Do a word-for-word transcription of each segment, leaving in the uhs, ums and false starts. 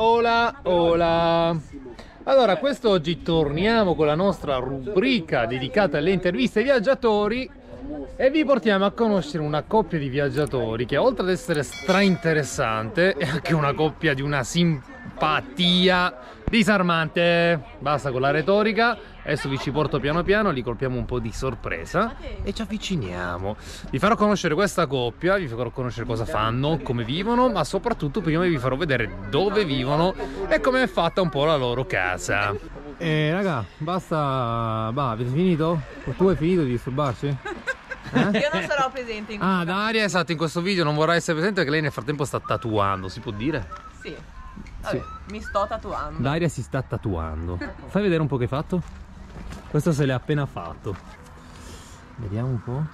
Hola, hola. Allora, quest'oggi torniamo con la nostra rubrica dedicata alle interviste ai viaggiatori e vi portiamo a conoscere una coppia di viaggiatori che, oltre ad essere strainteressante, è anche una coppia di una simpatia disarmante. Basta con la retorica, adesso vi ci porto piano piano, li colpiamo un po' di sorpresa e ci avviciniamo. Vi farò conoscere questa coppia, vi farò conoscere cosa fanno, come vivono, ma soprattutto prima vi farò vedere dove vivono e come è fatta un po' la loro casa. Eh raga, basta, bah, avete finito? Tu hai finito di disturbarci? Eh? Io non sarò presente in Ah, Daria, esatto, in questo video non vorrà essere presente perché lei nel frattempo sta tatuando, si può dire? Sì. Vabbè, sì. Mi sto tatuando. Daria si sta tatuando. Fai vedere un po' che hai fatto? Questo se l'è appena fatto. Vediamo un po'.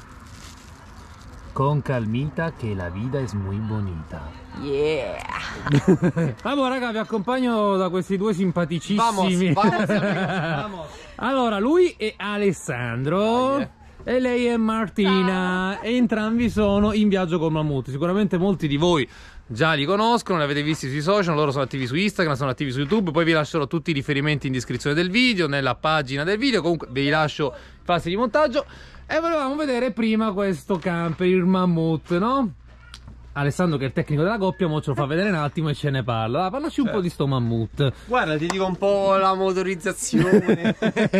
Con calmita che la vida es muy bonita. Yeah. Allora raga, vi accompagno da questi due simpaticissimi. Vamos, vamos, vamos. Allora, lui è Alessandro. Dai, e lei è Martina. Ciao. Entrambi sono in viaggio con Mammut. Sicuramente molti di voi già li conoscono, li avete visti sui social, loro sono attivi su Instagram, sono attivi su YouTube, poi vi lascerò tutti i riferimenti in descrizione del video, nella pagina del video, comunque vi lascio in fase di montaggio. E volevamo vedere prima questo camper, il Mammut, no? Alessandro, che è il tecnico della coppia, mo ce lo fa vedere un attimo e ce ne parla. Ah, parlaci un certo. po' di sto Mammut. Guarda, ti dico un po' la motorizzazione.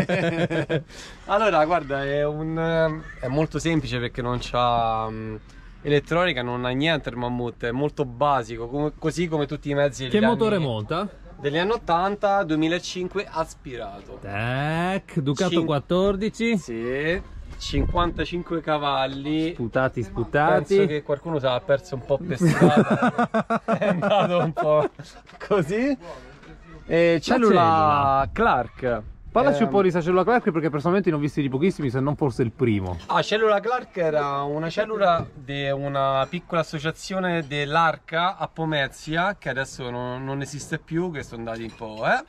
Allora, guarda, è un è molto semplice perché non c'ha um, elettronica, non ha niente il Mammut, è molto basico, come, così come tutti i mezzi. Che motore anni, monta? Degli anni ottanta, duemilacinque aspirato. Tac, Ducato Cin quattordici. Sì. cinquantacinque cavalli. Sputati, sputati. Penso che qualcuno se l'ha perso un po' per strada. È andato un po' così. E cellula Clark. Parlaci eh, un po' di questa cellula Clark perché personalmente ne ho visti di pochissimi, se non forse il primo. Ah, cellula Clark era una cellula di una piccola associazione dell'Arca a Pomezia, che adesso non, non esiste più, che sono andati un po', eh.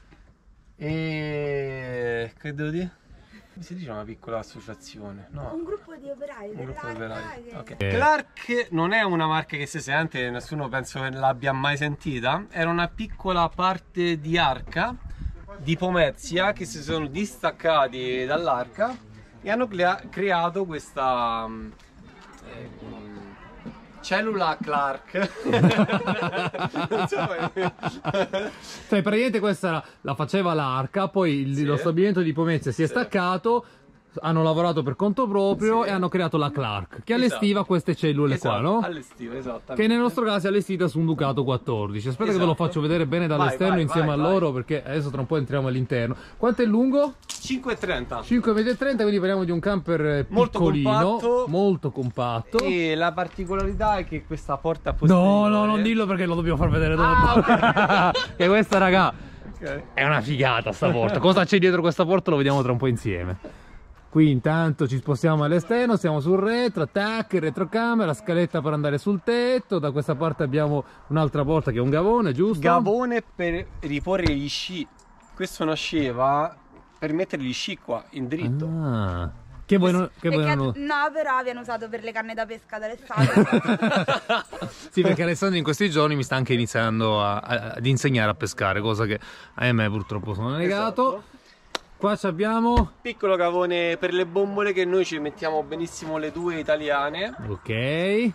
E che devo dire? Come si dice una piccola associazione? No. Un gruppo di operai. Un gruppo di operai. Che... Okay. Eh. Clark non è una marca che si sente, nessuno penso che l'abbia mai sentita. Era una piccola parte di Arca, di Pomezia, che si sono distaccati dall'Arca e hanno creato questa eh, cellula Clark. Cioè praticamente questa la, la faceva l'Arca, poi il, sì. lo stabilimento di Pomezia si è sì. staccato, hanno lavorato per conto proprio sì. e hanno creato la Clark, che allestiva esatto. queste cellule esatto. qua, no? Allestiva, esattamente. Che nel nostro caso è allestita su un Ducato quattordici. Aspetta esatto. che ve lo faccio vedere bene dall'esterno insieme vai, a vai. loro, perché adesso tra un po' entriamo all'interno. Quanto è lungo? cinque e trenta. cinque e trenta, quindi parliamo di un camper molto piccolino, compatto. molto compatto. E la particolarità è che questa porta posteriore... No, no, non dillo perché lo dobbiamo far vedere dopo. Ah, okay. Che questa, raga, okay. è una figata sta porta. Cosa c'è dietro questa porta lo vediamo tra un po' insieme. Qui intanto ci spostiamo all'esterno, siamo sul retro, tac, retrocamera, scaletta per andare sul tetto. Da questa parte abbiamo un'altra porta che è un gavone, giusto? Gavone per riporre gli sci. Questo nasceva per mettere gli sci qua, in dritto. Ah. Che voi non, che voi non... No, però viene usato per le canne da pesca da Alessandro. Sì, perché Alessandro in questi giorni mi sta anche iniziando a, a, ad insegnare a pescare, cosa che a me purtroppo sono negato. Esatto. Qua abbiamo piccolo gavone per le bombole, che noi ci mettiamo benissimo le due italiane. Ok. E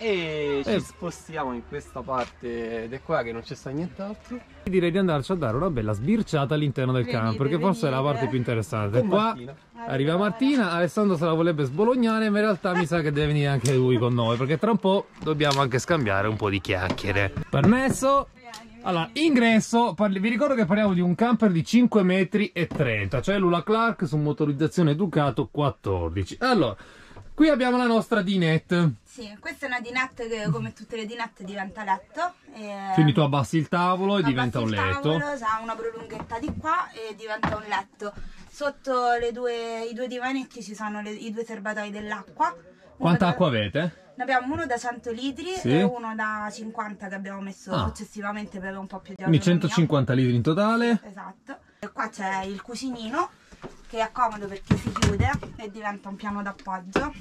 ci eh. spostiamo in questa parte di qua che non c'è sta nient'altro. Direi di andarci a dare una bella sbirciata all'interno del venite, camper, che forse venite. è la parte più interessante. Con qua Martina. arriva Martina, Alessandro se la vorrebbe sbolognare, ma in realtà mi sa che deve venire anche lui con noi, perché tra un po' dobbiamo anche scambiare un po' di chiacchiere. Permesso? Allora, ingresso, parli, vi ricordo che parliamo di un camper di cinque metri e trenta, cellula Clark su motorizzazione Ducato quattordici. Allora, qui abbiamo la nostra dinette. Sì, questa è una dinette che come tutte le dinette diventa letto. E... Quindi tu abbassi il tavolo e diventa un letto. Tavolo, ha una prolunghetta di qua e diventa un letto. Sotto le due, i due divanetti ci sono le, i due serbatoi dell'acqua. Quanta acqua avete? Ne abbiamo uno da cento litri sì. e uno da cinquanta che abbiamo messo ah. successivamente per un po' più di autonomia. Quindi centocinquanta litri in totale. Esatto. E qua c'è il cucinino che è comodo perché si chiude e diventa un piano d'appoggio.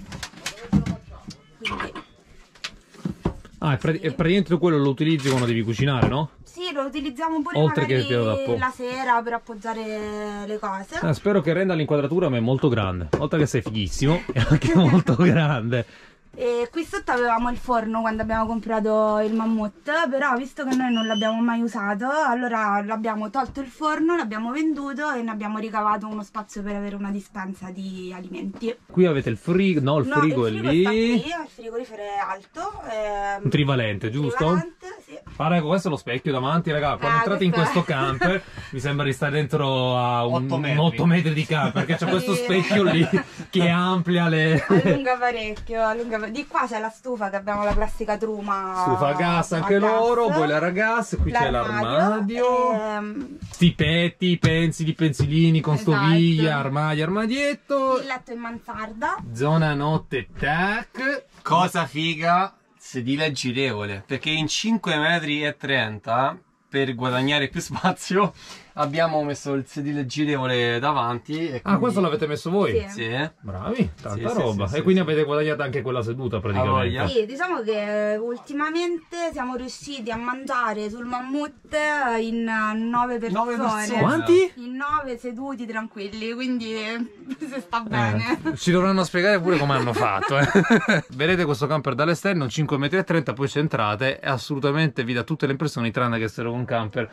Quindi Ah, e praticamente quello lo utilizzi quando devi cucinare, no? Sì, sì, lo utilizziamo pure Oltre che il magari piano da po'. la sera per appoggiare le cose. Ah, spero che renda l'inquadratura, ma è molto grande. Oltre che sei fighissimo, è anche molto grande. E qui sotto avevamo il forno quando abbiamo comprato il Mammut, però visto che noi non l'abbiamo mai usato, allora l'abbiamo tolto il forno, l'abbiamo venduto e ne abbiamo ricavato uno spazio per avere una dispensa di alimenti. Qui avete il frigo, no, il No, frigo il è frigo lì. sta qui, il frigorifero è alto. ehm, Un trivalente, giusto? trivalente, sì. Ah, ecco, questo è lo specchio davanti, raga. Quando Ah, entrate in questo questo è- camper, mi sembra di stare dentro a un otto metri. otto metri di camper, perché c'è questo Sì. specchio lì che amplia le... Allunga parecchio, allunga pa- di qua c'è la stufa, che abbiamo la classica truma Stufa a gas anche a loro, gas. boiler a gas, qui c'è l'armadio. ehm, Sti petti, pensili, pensilini con Esatto. stoviglia, armadio, armadietto. il letto in mansarda. Zona notte tac. Cosa figa, sedile girevole, perché in cinque metri e trenta, per guadagnare più spazio, abbiamo messo il sedile girevole davanti. E Ah, quindi- questo l'avete messo voi? Sì. Sì. Bravi, tanta Sì, sì, roba. sì, e sì, quindi sì. avete guadagnato anche quella seduta praticamente. voglia. Sì, diciamo che ultimamente siamo riusciti a mangiare sul Mammut in nove persone. Nove persone. Quanti? In nove seduti tranquilli, quindi si sta bene. Eh, ci dovranno spiegare pure come hanno fatto. eh. Vedete questo camper dall'esterno, cinque metri e trenta, poi centrate e assolutamente vi dà tutte le impressioni tranne che essere un camper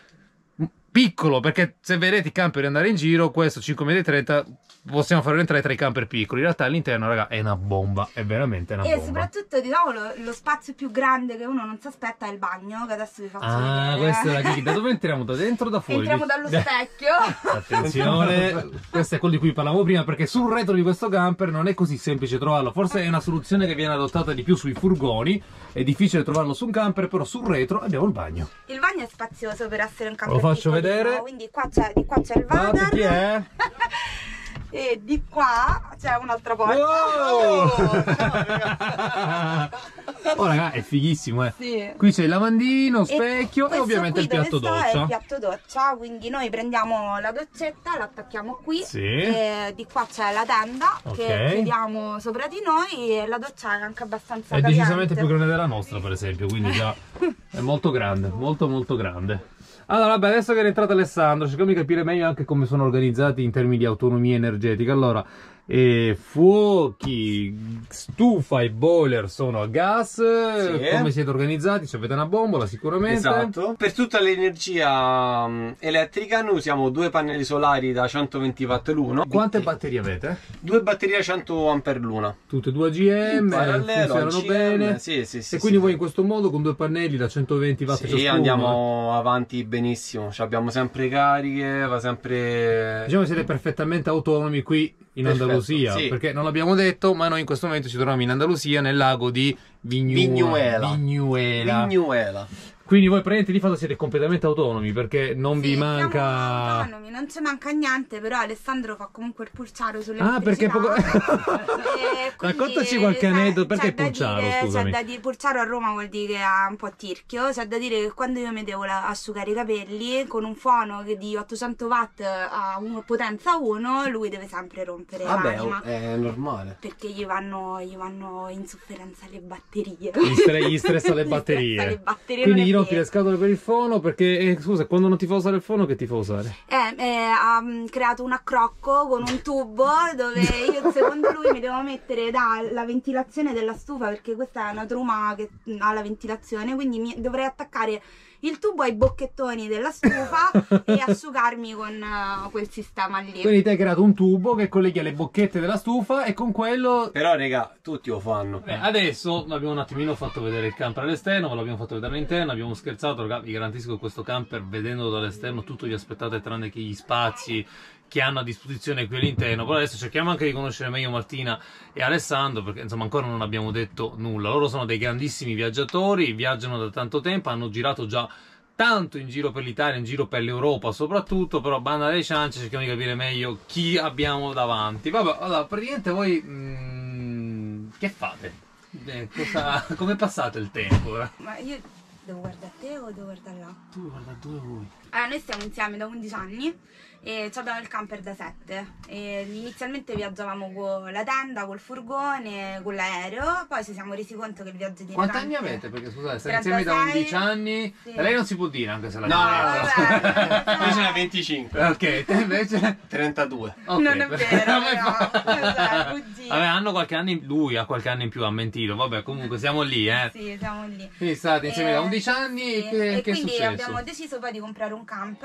piccolo, perché se vedete i camper andare in giro, questo cinque metri e trenta possiamo farlo entrare tra i camper piccoli. In realtà all'interno, raga, è una bomba, è veramente una E bomba. soprattutto, diciamo, lo, lo spazio più grande che uno non si aspetta è il bagno, che adesso vi faccio Ah, vedere. questa è la chicca. Da dove entriamo? Da dentro o da fuori? Entriamo dallo specchio. Attenzione, questo è quello di cui parlavamo prima, perché sul retro di questo camper non è così semplice trovarlo. Forse è una soluzione che viene adottata di più sui furgoni, è difficile trovarlo su un camper, però sul retro abbiamo il bagno. Il bagno è spazioso per essere un camper Lo faccio piccolino, vedere. Quindi qua c'è, di qua c'è il Guardate water. chi è? E di qua c'è un'altra porta. Wow! Oh raga, è fighissimo, eh. Sì. Qui c'è il lavandino, E specchio e, questo ovviamente il qui piatto dove sta è doccia. il piatto doccia, quindi noi prendiamo la doccetta, l'attacchiamo qui. Sì. E di qua c'è la tenda Ok. che chiudiamo sopra di noi e la doccia è anche abbastanza È capiente. decisamente più grande della nostra, per esempio, quindi già è molto grande, molto molto grande. Allora, vabbè, adesso che è entrato Alessandro, cerchiamo di capire meglio anche come sono organizzati in termini di autonomia energetica. Allora, eh, fuochi, stufa e boiler sono a gas. Sì. Come siete organizzati? Ci avete una bombola sicuramente. Esatto. Per tutta l'energia um, elettrica noi usiamo due pannelli solari da centoventi watt l'uno. Quante batterie avete? Due batterie a cento ampere l'una. Tutte e due A G M, Parallelo, funzionano A G M, bene. Sì, sì, sì. E quindi sì. voi in questo modo con due pannelli da centoventi watt Sì, ciascuno, andiamo avanti benissimo. Ci abbiamo sempre cariche, va sempre. diciamo che siete perfettamente autonomi qui in Perfetto, Andalusia, sì. perché non l'abbiamo detto, ma noi in questo momento ci troviamo in Andalusia, nel lago di Vignu- Vignuela. Vignuela. Vignuela. Quindi voi praticamente di fatto siete completamente autonomi, perché non vi Sì, manca... siamo autonomi, non ci manca niente, però Alessandro fa comunque il pulciaro sulle Ah, perché poco... Raccontaci qualche aneddoto, perché Pulciaro, scusami. C'è da dire, Pulciaro a Roma vuol dire che ha un po' tirchio, c'è da dire che quando io mettevo la- asciugare i capelli, con un fono che di ottocento watt a un- potenza uno, lui deve sempre rompere Vabbè, l'anima. è normale. Perché gli vanno, gli vanno in sofferenza le batterie. Gli, stre- gli stressa le Gli batterie. stressa le batterie, Quindi non gli è rompi vero. le scatole per il fono, perché... eh, scusa, quando non ti fa usare il fono, che ti fa usare? Eh, eh, ha mm, creato un accrocco con un tubo dove io secondo lui mi devo mettere dalla ventilazione della stufa, perché questa è una truma che mm, ha la ventilazione, quindi mi, dovrei attaccare il tubo ai bocchettoni della stufa e asciugarmi con uh, quel sistema lì. Quindi ti hai creato un tubo che colleghi alle bocchette della stufa e con quello... Però, raga, tutti lo fanno. Beh, adesso abbiamo un attimino fatto vedere il camper all'esterno, ve l'abbiamo fatto vedere all'interno, abbiamo scherzato, raga, vi garantisco che questo camper, vedendolo dall'esterno, tutto vi aspettate tranne che gli spazi che hanno a disposizione qui all'interno. Però adesso cerchiamo anche di conoscere meglio Martina e Alessandro, perché insomma ancora non abbiamo detto nulla. Loro sono dei grandissimi viaggiatori, viaggiano da tanto tempo, hanno girato già tanto in giro per l'Italia, in giro per l'Europa soprattutto, però banda alle ciance, cerchiamo di capire meglio chi abbiamo davanti. Vabbè, allora, praticamente voi mm, che fate? Eh, cosa, come passate il tempo? Eh? Ma io Devo guardare a te o devo guardare là? Tu guarda due voi. Allora, noi stiamo insieme da undici anni e abbiamo il camper da sette. E inizialmente viaggiavamo con la tenda, col furgone, con l'aereo, poi ci siamo resi conto che il viaggio di Quanti anni avete? Perché scusate, state insieme da undici anni. Sì. E lei non si può dire anche se la No, no, no, vabbè, invece ne ha venticinque. Ok, te invece. trentadue. Ok. Non è vero, Come no, fa? cos'è, cugino. Vabbè, hanno qualche anno in... lui ha qualche anno in più, ha mentito. Vabbè, comunque siamo lì, eh. Sì, siamo lì. Quindi state insieme Eh, da undici anni sì. e che, e che è quindi successo? abbiamo deciso poi di comprare un camper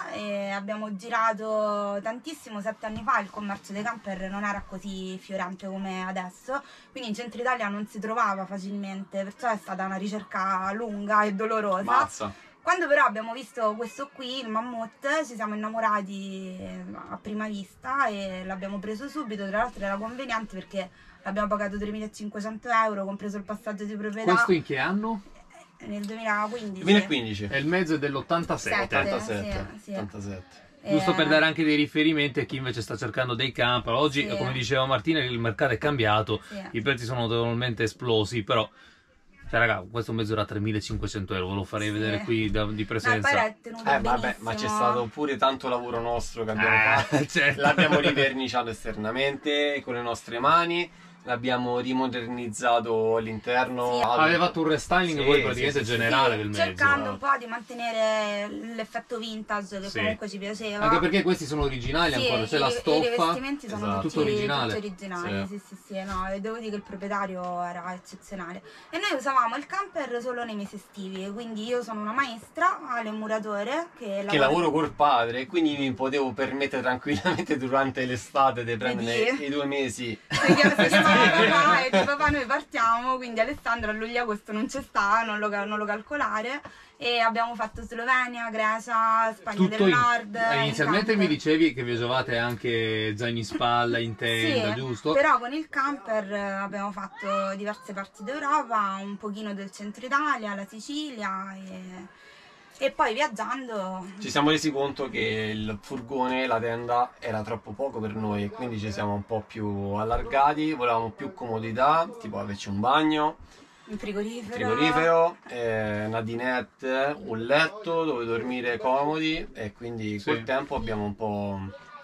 e abbiamo girato tantissimo. Sette anni fa il commercio dei camper non era così fiorente come adesso, quindi in centro Italia non si trovava facilmente, perciò è stata una ricerca lunga e dolorosa. Mazza. Quando però abbiamo visto questo qui, il Mammut, ci siamo innamorati a prima vista e l'abbiamo preso subito. Tra l'altro era conveniente perché l'abbiamo pagato tremilacinquecento euro, compreso il passaggio di proprietà. Questo in che anno? Nel duemilaquindici. duemilaquindici. È il mezzo dell'ottantasette. Sette. ottantasette. sì, sì. ottantasette. Giusto Eh, per dare anche dei riferimenti a chi invece sta cercando dei camper. Oggi, Sì. come diceva Martina, il mercato è cambiato, Sì. i prezzi sono notevolmente esplosi, però... Cioè, raga, questo mezzo era tremilacinquecento euro, ve lo farei Sì. vedere qui da- di No, presenza. poi era tenuto Eh vabbè, benissimo. ma c'è stato pure tanto lavoro nostro che abbiamo Eh, fatto. certo. L'abbiamo riverniciato esternamente con le nostre mani, l'abbiamo rimodernizzato all'interno. Sì. Aveva fatto un restyling Sì, poi sì, praticamente sì, sì. generale Sì, del mezzo. cercando un po' di mantenere l'effetto vintage che Sì. comunque ci piaceva. Anche perché questi sono originali Sì, ancora, c'è i- la i stoffa. rivestimenti sono Esatto. tutti, Tutto originale. tutti originali, Sì. sì, sì, sì, no, e devo dire che il proprietario era eccezionale. E noi usavamo il camper solo nei mesi estivi, quindi io sono una maestra, Ale un muratore che, Che lavoro col padre, quindi mi potevo permettere tranquillamente durante l'estate di prendere Vedi? i due mesi. Si chiama- si chiamava papà e di papà noi partiamo, quindi Alessandro a luglio agosto non c'è sta, non lo, cal- non lo calcolare. E abbiamo fatto Slovenia, Grecia, Spagna Tutto del in- Nord. eh, in inizialmente mi camper. dicevi che viaggiavate anche zaini in spalla, in tenda, Sì, giusto? però con il camper eh, abbiamo fatto diverse parti d'Europa, un pochino del centro Italia, la Sicilia e, e poi viaggiando. Ci siamo resi conto che il furgone, la tenda era troppo poco per noi, quindi ci siamo un po' più allargati, volevamo più comodità, tipo averci un bagno, In frigorifero. frigorifero, eh, una dinette, un letto dove dormire comodi e quindi Sì. col tempo abbiamo un po'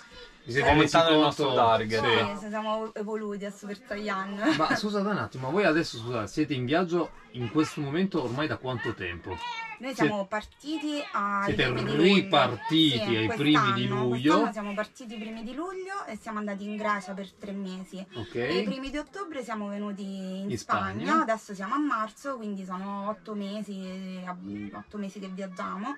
Vi siete aumentato resi il conto- nostro target. Sì. Sì, siamo evoluti a Super Saiyan. Ma scusate un attimo, ma voi adesso scusate, siete in viaggio in questo momento ormai da quanto tempo? Noi siamo partiti ai Siete primi di luglio. ripartiti Sì, ai quest'anno. primi di luglio. Quest'anno siamo partiti i primi di luglio e siamo andati in Grecia per tre mesi. Ok. E i primi di ottobre siamo venuti in, In Spagna. Spagna. Adesso siamo a marzo, quindi sono otto mesi, otto mesi che viaggiamo.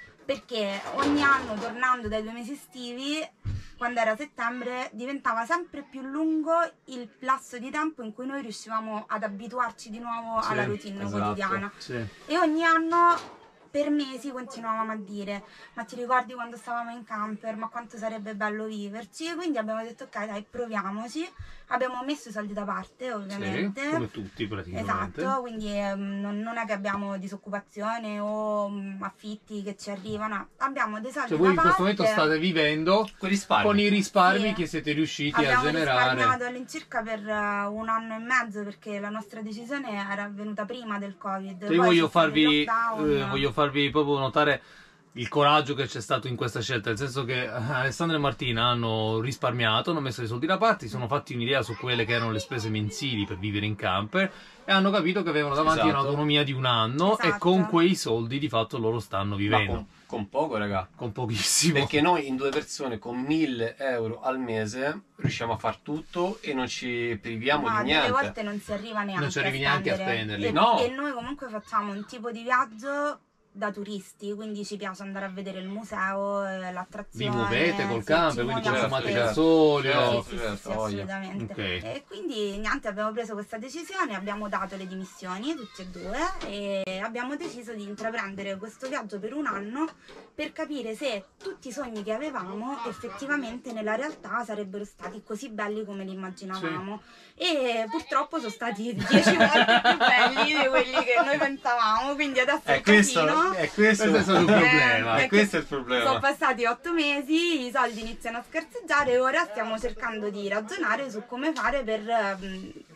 Perché ogni anno, tornando dai due mesi estivi, quando era settembre, diventava sempre più lungo il lasso di tempo in cui noi riuscivamo ad abituarci di nuovo Sì, alla routine esatto. quotidiana. Sì. E ogni anno per mesi continuavamo a dire: ma ti ricordi quando stavamo in camper, ma quanto sarebbe bello viverci? Quindi abbiamo detto ok, dai, proviamoci. Abbiamo messo i soldi da parte, ovviamente. Sì, come tutti praticamente. Esatto, quindi ehm, non, non è che abbiamo disoccupazione o mm, affitti che ci arrivano, abbiamo dei soldi Cioè voi da in questo parte. momento state vivendo Con risparmi. con i risparmi Sì. che siete riusciti Abbiamo a generare. risparmiato all'incirca per eh, un anno e mezzo perché la nostra decisione era avvenuta prima del Covid. Io Poi voglio c'è stato il farvi, lockdown. eh, voglio farvi proprio notare il coraggio che c'è stato in questa scelta, nel senso che Alessandro e Martina hanno risparmiato, hanno messo i soldi da parte, si sono fatti un'idea su quelle che erano le spese mensili per vivere in camper e hanno capito che avevano davanti Esatto. un'autonomia di un anno e Esatto. con quei soldi di fatto loro stanno Ma vivendo. con, con poco, raga. Con pochissimo. Perché noi in due persone con mille euro al mese riusciamo a far tutto e non ci priviamo Ma di delle niente. volte non si arriva neanche Non ci arrivi a neanche a spendere. spenderli. E, No. e noi comunque facciamo un tipo di viaggio da turisti, quindi ci piace andare a vedere il museo, eh, Vi l'attrazione. muovete col sì, camper, ci quindi muoviamo consumate certo, gasolio. Sì, sì, sì, certo, sì, voglio. assolutamente. Ok. E quindi niente, abbiamo preso questa decisione, abbiamo dato le dimissioni tutti e due e abbiamo deciso di intraprendere questo viaggio per un anno per capire se tutti i sogni che avevamo effettivamente nella realtà sarebbero stati così belli come li immaginavamo. E purtroppo sono stati dieci volte più belli di quelli che noi pensavamo, quindi adesso È il questo, casino. è questo, Questo è stato il problema. è perché questo il Sono problema. passati otto mesi, i soldi iniziano a scarseggiare e ora stiamo cercando di ragionare su come fare per ehm,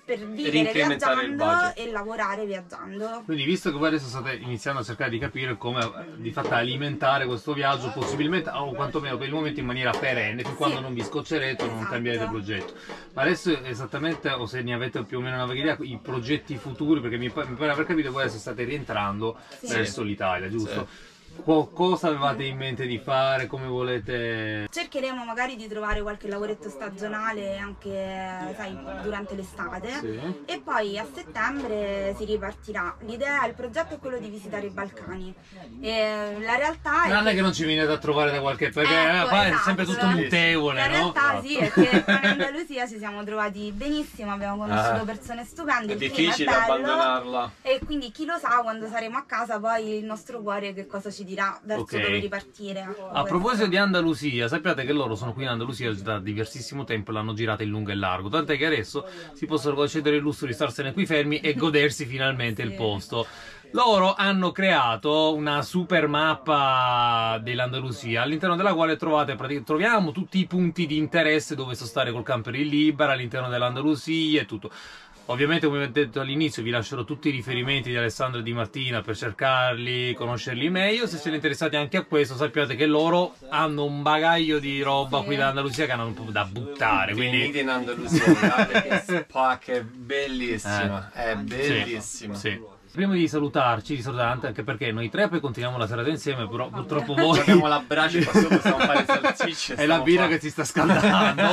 per vivere Rincrementare il viaggiando budget. e lavorare viaggiando. Quindi visto che voi adesso state iniziando a cercare di capire come di fatto alimentare questo viaggio, possibilmente o quantomeno per il momento in maniera perenne, fin quando non vi scoccerete o non Esatto. cambierete progetto. Ma adesso esattamente, o se ne avete più o meno una vaga idea, i progetti futuri, perché mi pare, mi pare aver capito che voi adesso state rientrando Sì. verso l'Italia, giusto? Co- cosa avevate in mente di fare? Come volete? Cercheremo magari di trovare qualche lavoretto stagionale anche, sai, durante l'estate. Sì. E poi a settembre si ripartirà. L'idea, il progetto è quello di visitare i Balcani. E la realtà è Non è che... che non ci venite a trovare da qualche perché Ecco, eh, poi è esatto. sempre tutto mutevole, La no? realtà Esatto. sì, è che in Andalusia ci siamo trovati benissimo, abbiamo conosciuto Ah. persone stupende, È il clima difficile bello, abbandonarla. e quindi chi lo sa quando saremo a casa poi il nostro cuore che cosa ci dirà verso Ok. dove ripartire. A proposito di Andalusia, sappiate che loro sono qui in Andalusia da diversissimo tempo e l'hanno girata in lungo e largo, tant'è che adesso si possono concedere il lusso di starsene qui fermi e godersi finalmente Sì. il posto. Loro hanno creato una super mappa dell'Andalusia all'interno della quale trovate, praticamente, troviamo tutti i punti di interesse dove stare col camper in libera all'interno dell'Andalusia e tutto. Ovviamente, come ho detto all'inizio, vi lascerò tutti i riferimenti di Alessandro e di Martina per cercarli, conoscerli meglio. Se siete interessati anche a questo, sappiate che loro hanno un bagaglio di roba Sì. qui da Andalusia che hanno un po' da buttare. Venite Quindi, in Andalusia, guardate che spa che è bellissima, Eh. è bellissima. sì, sì. Prima di salutarci, di salutare anche perché noi tre poi continuiamo la serata insieme, però purtroppo voi Abbiamo la brace qua sopra, stiamo a fare salsicce. è la stiamo birra fa- che si sta scaldando.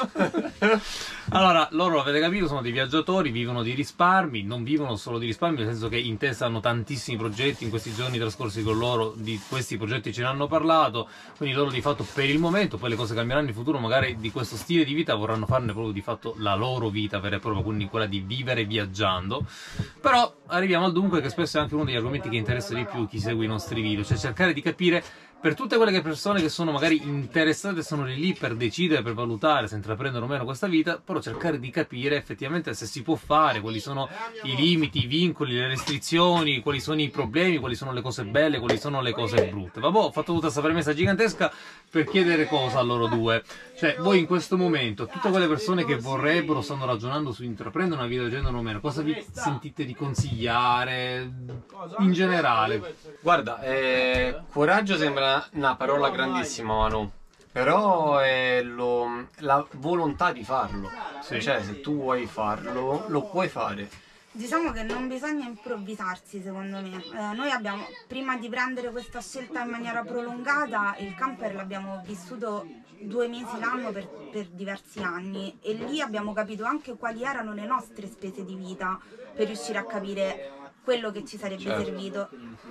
Allora, loro avete capito, sono dei viaggiatori, vivono di risparmi, non vivono solo di risparmi, nel senso che in testa hanno tantissimi progetti, in questi giorni trascorsi con loro di questi progetti ce ne hanno parlato, quindi loro di fatto per il momento, poi le cose cambieranno in futuro, magari di questo stile di vita vorranno farne proprio di fatto la loro vita vera e propria, quindi quella di vivere viaggiando. Però arriviamo al dunque, che spesso è anche uno degli argomenti che interessa di più chi segue i nostri video, cioè cercare di capire per tutte quelle che persone che sono magari interessate, sono lì lì per decidere, per valutare se intraprendere o meno questa vita, però cercare di capire effettivamente se si può fare, quali sono i limiti, i vincoli, le restrizioni, quali sono i problemi, quali sono le cose belle, quali sono le cose brutte. Vabbè, ho fatto tutta questa premessa gigantesca per chiedere cosa a loro due. Cioè, voi in questo momento, tutte quelle persone che vorrebbero, stanno ragionando su intraprendere una vita del genere o meno, cosa vi sentite di consigliare in generale? Guarda, eh, coraggio sembra una parola grandissima, Manu. Però è lo- la volontà di farlo. Sì. Cioè, se tu vuoi farlo, lo puoi fare. Diciamo che non bisogna improvvisarsi, secondo me. Eh, noi abbiamo, prima di prendere questa scelta in maniera prolungata, il camper l'abbiamo vissuto due mesi l'anno per, per diversi anni e lì abbiamo capito anche quali erano le nostre spese di vita per riuscire a capire quello che ci sarebbe Certo. servito.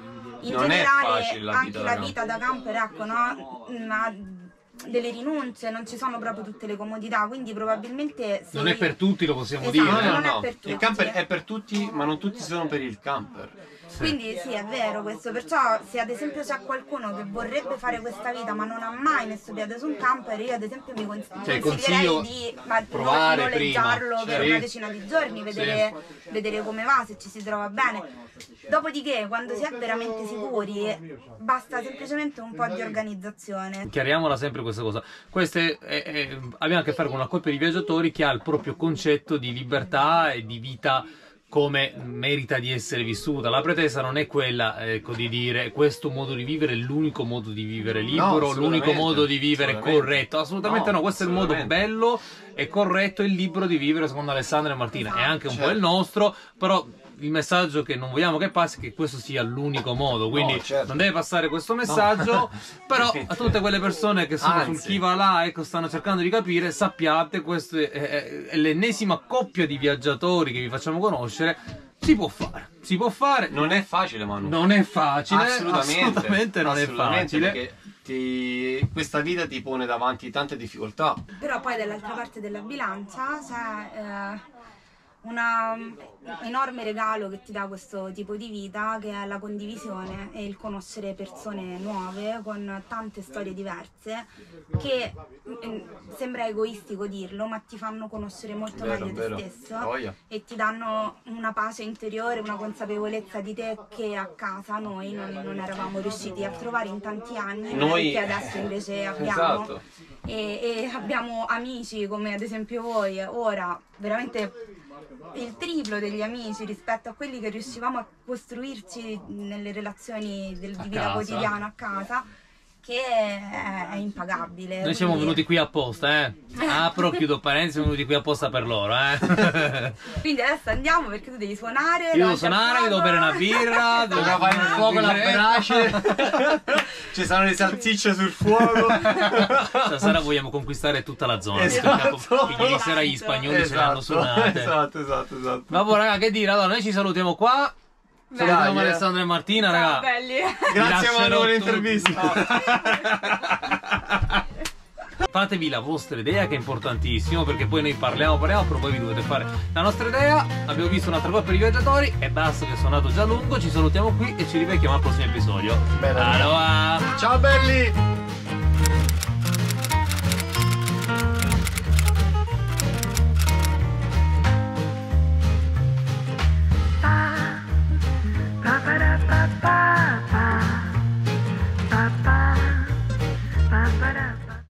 In Non è generale, facile la anche vita da la camper. vita da camper, ecco, no? Ma delle rinunce, non ci sono proprio tutte le comodità, quindi probabilmente se Non è per tutti, lo possiamo Esatto. dire. No, no, non è no. per tutti. Il camper è per tutti, ma non tutti sono per il camper. Quindi sì, è vero questo, perciò se ad esempio c'è qualcuno che vorrebbe fare questa vita ma non ha mai messo piede su un camper, io ad esempio mi cons- Cioè, consiglierei consiglio di ma, provare no- noleggiarlo prima, per sì. una decina di giorni, vedere, vedere come va, se ci si trova bene. Dopodiché, quando si è veramente sicuri, basta semplicemente un po' di organizzazione. Chiariamola sempre questa cosa. Queste è- è- abbiamo a che fare con una coppia di viaggiatori che ha il proprio concetto di libertà e di vita come merita di essere vissuta. La pretesa non è quella, ecco, di dire questo modo di vivere è l'unico modo di vivere libero, assolutamente, l'unico modo di vivere assolutamente. corretto. Assolutamente no, No, questo è il modo assolutamente. bello e corretto e libero di vivere secondo Alessandra e Martina. È anche un po' Certo. il nostro, però il messaggio che non vogliamo che passi è che questo sia l'unico modo, quindi No, certo. non deve passare questo messaggio, però a tutte quelle persone che sono Anzi. sul chi va là, ecco, stanno cercando di capire, sappiate, questa è, è- è l'ennesima coppia di viaggiatori che vi facciamo conoscere, si può fare, si può fare, Non è facile, Manu. non è facile, Assolutamente, assolutamente non assolutamente, è facile. Perché ti- questa vita ti pone davanti tante difficoltà. Però poi dall'altra parte della bilancia c'è eh, una- un enorme regalo che ti dà questo tipo di vita, che è la condivisione e il conoscere persone nuove con tante storie diverse che mm, sembra egoistico dirlo, ma ti fanno conoscere molto Vero, meglio vero. te stesso Voglia. e ti danno una pace interiore, una consapevolezza di te che a casa noi non, non eravamo riusciti a trovare in tanti anni, Noi- che adesso invece abbiamo. Esatto. E, e abbiamo amici come ad esempio voi, ora veramente il triplo degli amici rispetto a quelli che riuscivamo a costruirci nelle relazioni del, di vita casa. quotidiana a casa, che è, è impagabile. Noi siamo quindi- venuti qui apposta, eh. Apro, chiudo parentesi, siamo venuti qui apposta per loro, eh. Quindi adesso andiamo perché tu devi suonare. Io devo davanti al suonare, devo fuoco. bere una birra, devo Dobbiamo fare il fuoco e la brace. Ci saranno le salsicce sul fuoco. Stasera vogliamo conquistare tutta la zona. Esatto. Perché ieri sera gli spagnoli se l'hanno suonate. esatto, esatto, esatto. Vabbè raga, che dire, allora noi ci salutiamo qua. Salutiamo Dai, eh. Alessandro e Martina, Ciao, raga. belli. Grazie lascerò Manu per tutto. l'intervista. Fatevi la vostra idea che è importantissimo, perché poi noi parliamo, parliamo, però voi vi dovete fare la nostra idea. Abbiamo visto un'altra coppia di viaggiatori e basta che sono andato già lungo, ci salutiamo qui e ci rivediamo al prossimo episodio. Bene. Allora. Ciao belli.